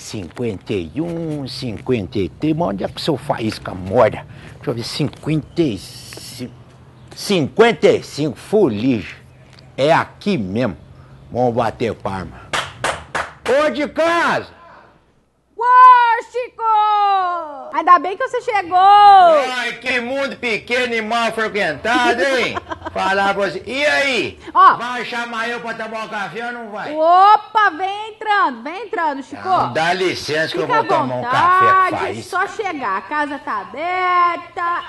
51, 53. Mas onde é que o seu faísca mora? Deixa eu ver, 55. 55, fuligem. É aqui mesmo. Vamos bater palma. Ô, de casa! Uou, Chico! Ainda bem que você chegou! Ai, que mundo pequeno e mal frequentado, hein? Falar pra você. E aí? Ó. Vai chamar eu pra tomar um café ou não vai? Opa, vem entrando, Chico. Não, dá licença que eu Fica vou à tomar um café com vontade, faísca. só chegar, a casa tá aberta.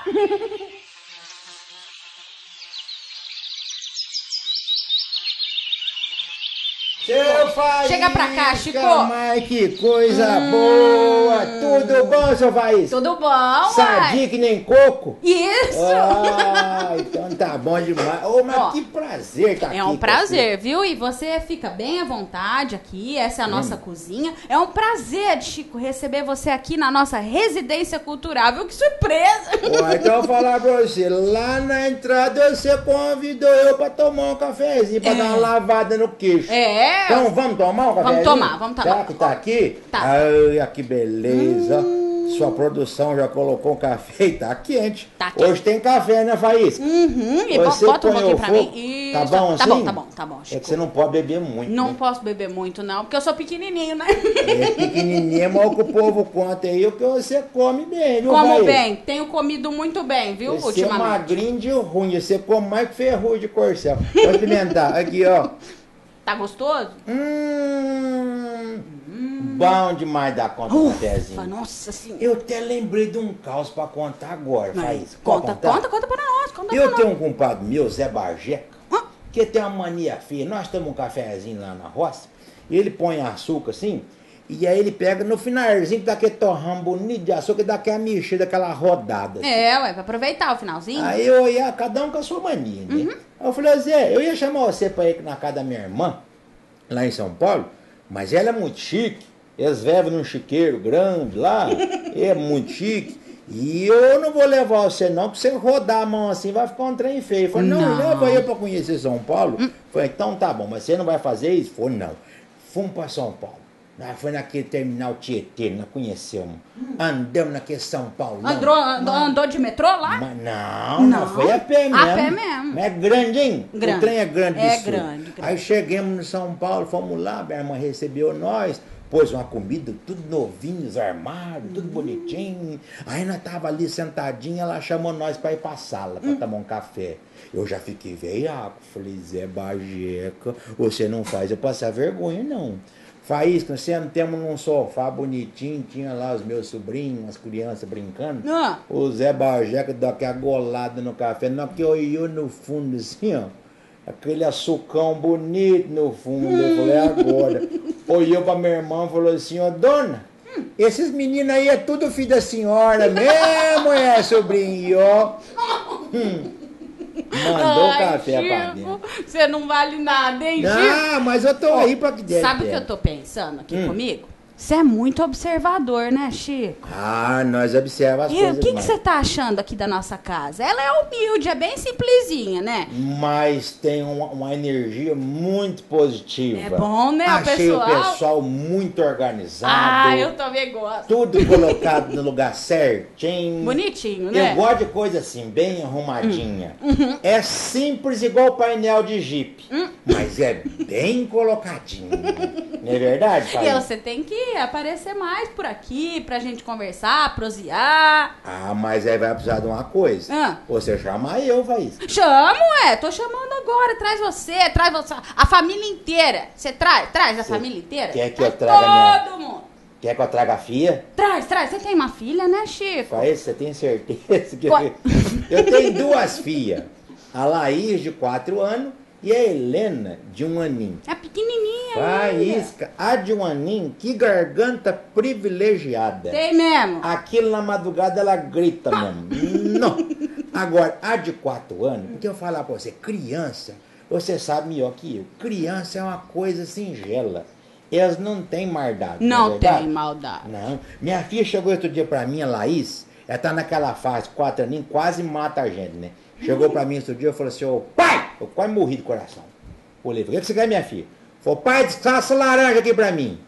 Seu Faísca, Chega pra cá, Chico. Mas que coisa boa! Tudo bom, seu Faísca? Tudo bom, Sadia uai? que nem coco? Isso! Ah, então tá bom demais. Ô, mas Ó, que prazer estar aqui É um com prazer, viu? E você fica bem à vontade aqui, essa é a nossa cozinha. É um prazer, Chico, receber você aqui na nossa residência cultural, viu? Que surpresa! você. Ué, então eu vou falar pra você, lá na entrada você convidou eu pra tomar um cafezinho, pra dar uma lavada no queixo. É. Então vamos tomar um cafezinho? Vamos tomar. Será que tá aqui? Tá. Ai, que beleza. Sua produção já colocou um café e tá quente. Tá quente. Hoje tem café, né, Faísca? E Você bota um põe pouquinho o pra fogo? mim. Tá Isso. bom assim? Tá bom, Chico. É que você não pode beber muito. Não né? posso beber muito, não, porque eu sou pequenininho, né? É pequenininha, mas o que o povo conta aí o que você come bem, viu, Como Faísca? bem, tenho comido muito bem, viu, Você é ultimamente. magrinho de ruim, você come mais que ferrugem de corcel. Vou experimentar. Aqui, ó. Tá gostoso? Bom demais dar conta do Ufa, cafezinho. nossa senhora. Eu até lembrei de um caos pra contar agora, Faísca. Conta Pode contar? para nós, conta Eu pra tenho um compadre meu, Zé Bajeca, Hã? que tem uma mania feia. Nós tomamos um cafezinho lá na roça, e ele põe açúcar assim, e aí ele pega no finalzinho, dá aquele torrão bonito de açúcar, e dá aquela mexida, aquela rodada. Assim. É, pra aproveitar o finalzinho. Aí eu ia, cada um com a sua mania, né? Aí eu falei, Zé, eu ia chamar você pra ir na casa da minha irmã, lá em São Paulo, mas ela é muito chique, eles vivem num chiqueiro grande lá, é muito chique, e eu não vou levar você não, porque você rodar a mão assim vai ficar um trem feio. Eu falei, não, leva eu pra conhecer São Paulo. Eu falei, então tá bom, mas você não vai fazer isso? Falei, não. Fomos pra São Paulo. Nós foi naquele terminal Tietê, nós conhecemos. Andamos naquele São Paulo. Andou de metrô lá? Mas não, foi a pé mesmo. A pé mesmo. Mas é grande, hein? Grande. O trem é grande. É isso. grande. Aí chegamos no São Paulo, fomos lá, minha irmã recebeu nós, pôs uma comida, tudo novinho, armários, tudo bonitinho. Aí nós tava ali sentadinha, ela chamou nós pra ir pra sala, pra tomar um café. Eu já fiquei veiaco, falei, Zé Bajeca, você não faz eu passar vergonha, não. Faísca, sentamos num sofá bonitinho, tinha lá os meus sobrinhos, as crianças brincando. O Zé Bajeca deu aquela golada no café, na que olhou no fundo assim, ó. Aquele açucão bonito no fundo. Eu falei, agora. Olhou pra minha irmã e falou assim, ó, dona, esses meninos aí é tudo filho da senhora mesmo, é, sobrinho, ó. Mandou café pra dentro. Você não vale nada, hein, Chico? Ah, mas eu tô aí pra que der. Sabe o que eu tô pensando aqui comigo? Você é muito observador, né, Chico? Ah, nós observamos as E coisas. o que demais. você tá achando aqui da nossa casa? Ela é humilde, é bem simplesinha, né? Mas tem uma energia muito positiva. É bom, né, o Achei pessoal? o pessoal muito organizado. Ah, eu também gosto. Tudo colocado no lugar certinho. Bonitinho, né? Eu gosto de coisa assim, bem arrumadinha. É simples igual painel de Jeep, mas é bem colocadinho. Não é verdade, pai? E você tem que aparecer mais por aqui pra gente conversar, prosear. Ah, mas aí vai precisar de uma coisa. Você chama eu, Faísca. Chamo, tô chamando agora. Traz você, a família inteira. Você traz a família inteira? Quer que eu Traz traga todo mundo. Quer que eu traga a filha? Traz. Você tem uma filha, né, Chico? Faísca, você tem certeza que Qua- eu tenho duas filhas. A Laís, de 4 anos, e a Helena, de 1 aninho. É pequenininha Faísca, a de 1 aninho, que garganta privilegiada. Tem mesmo. Aquilo na madrugada ela grita mesmo. Não. Agora, a de 4 anos, porque eu falar pra você, criança, você sabe melhor que eu, criança é uma coisa singela. Elas não têm maldade. Não é verdade? tem maldade. Não. Minha filha chegou outro dia pra mim, a Laís, ela tá naquela fase, 4 aninhos, quase mata a gente, né? Chegou pra mim outro dia e falou assim, ô pai, eu quase morri do coração. Olhei, o que você quer, minha filha? Falou, pai, descasca essa laranja aqui pra mim.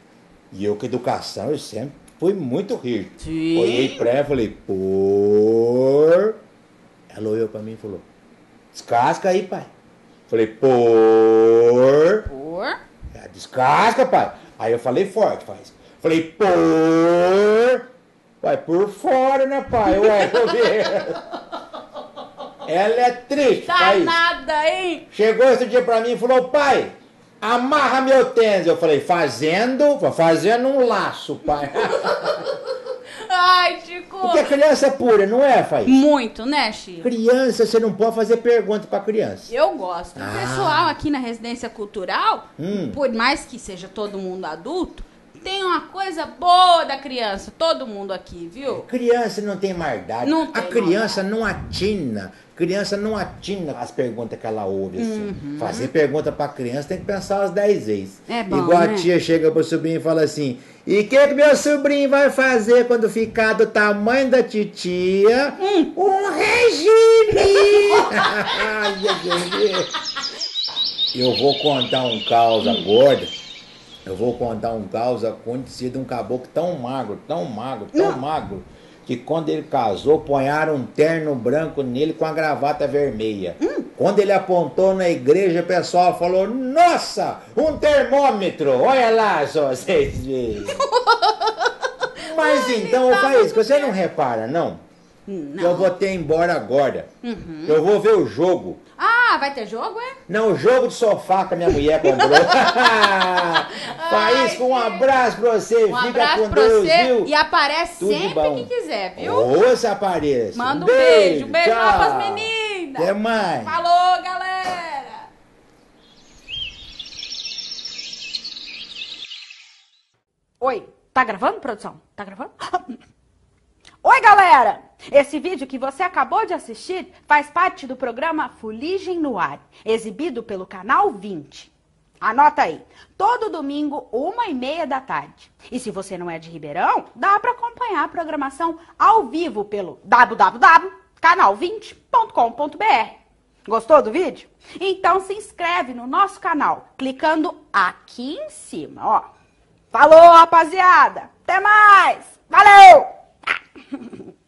E eu com educação, eu sempre fui muito rígido. Sim. Olhei pra ela e falei, por... Ela olhou pra mim e falou, descasca aí, pai. Falei, por... Descasca, pai. Aí eu falei forte, faz. Falei, por... Pai, por fora, né, pai? Ué, eu vi. Ela é triste, pai. Nada, hein? Chegou esse dia pra mim e falou, pai, amarra meu tênis. Eu falei, fazendo um laço, pai. Ai, Chico. Porque a criança é pura, não é, Faís? Muito, né, Chico? Criança, você não pode fazer pergunta pra criança. Eu gosto. O pessoal aqui na residência cultural, por mais que seja todo mundo adulto, tem uma coisa boa da criança. Todo mundo aqui, viu? Criança não tem maldade. Não tem a criança não atina. Criança não atina as perguntas que ela ouve, assim. Fazer pergunta pra criança tem que pensar umas 10 vezes. É bom, igual né? A tia chega pro sobrinho e fala assim, e o que meu sobrinho vai fazer quando ficar do tamanho da titia? Um regime! Eu vou contar um caos agora. Eu vou contar um caos acontecido de um caboclo tão magro, que quando ele casou, ponharam um terno branco nele com a gravata vermelha. Quando ele apontou na igreja, o pessoal falou, nossa, um termômetro, olha lá só vocês verem. Mas então, Faís, você não repara, não? Não. Eu vou ter embora agora. Eu vou ver o jogo. Ah, vai ter jogo, é? Não, o jogo de sofá que a minha mulher comprou. Faísca, um abraço pra você. Um Fica abraço com pra Deus, você viu? e aparece Tudo de sempre bom. que quiser, viu? Ô, se apareça. Manda um beijo. Um beijo lá tchau. pras meninas. Até mais. Falou, galera. Oi, tá gravando, produção? Tá gravando? Oi, galera! Esse vídeo que você acabou de assistir faz parte do programa Fuligem no Ar, exibido pelo Canal 20. Anota aí, todo domingo, 1h30 da tarde. E se você não é de Ribeirão, dá para acompanhar a programação ao vivo pelo www.canal20.com.br. Gostou do vídeo? Então se inscreve no nosso canal, clicando aqui em cima, ó. Falou, rapaziada! Até mais! Valeu!